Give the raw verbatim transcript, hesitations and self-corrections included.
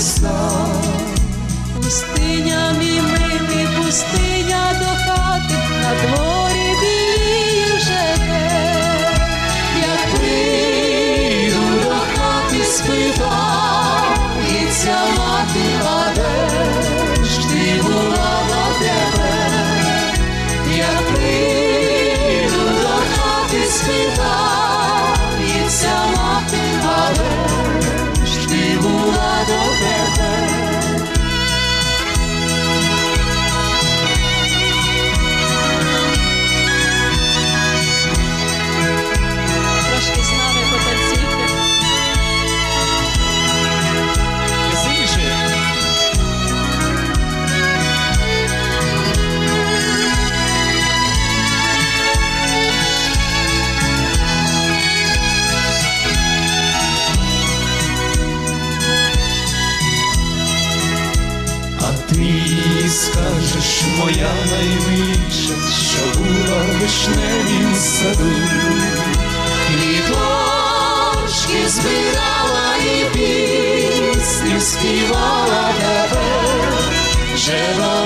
пуста. Пустиня, мій милий, пустиня до хати, на дворі біліє вже день. Як прийду до хати, спитається мати, а де ж ти була до тебе? Як прийду до хати, спитається мати, а де ж ти була до тебе? Трошки з нами потанцюйте. Веселіше. А ти скажеш, моя наймиліша, що була в вишневім саду, квіточки збирала і пісню співала тебе, вже